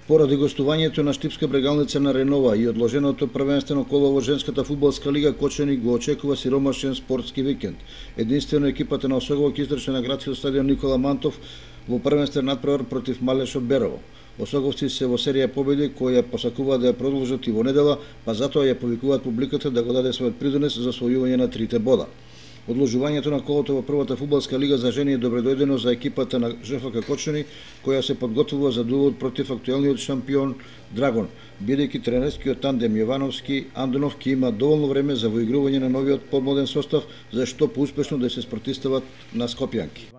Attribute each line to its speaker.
Speaker 1: Поради гостувањето на Штипска брегалница на Ренова и одложеното првенствено коло во женската фудбалска лига, Кочани го очекува сиромашен спортски викенд. Единствено екипата на Осогово ќе изтрча на градскиот стадион Никола Мантов во првенствен надпревар против Малешо Берово. Осоговци се во серија победи која посакуваат да ја продолжат и во недела, па затоа ја повикуваат публиката да го даде својот придонес за освојување на 3 бода. Одложувањето на колото во првата фудбалска лига за жени е добредојдено за екипата на ЖФК Кочани, која се подготвува за дуелот против актуелниот шампион Драгон, бидејќи тренерскиот тандем Јовановски-Андонов ќе има доволно време за воигрување на новиот помладен состав, за што поуспешно да се спротивстават на скопјанки.